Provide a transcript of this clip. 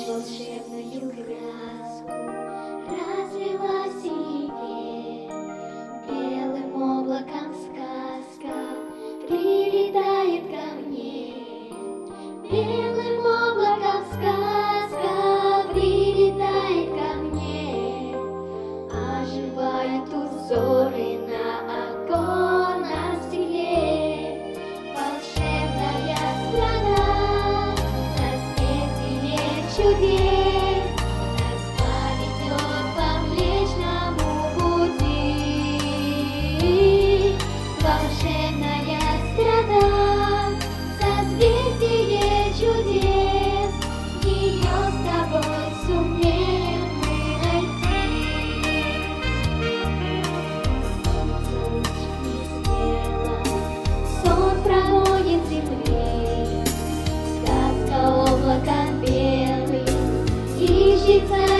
волшебную краску разлила в себе. Белым облаком сказка прилетает ко мне. Белым облаком сказка прилетает ко мне. Оживают узоры на оконном стекле. Волшебная страна, созвездие чудес, нас поведет по Млечному пути. Волшебная страна, созвездие чудес, ее с тобой сумеем мы найти. Сон промоет земли, сказка облака белый, ищется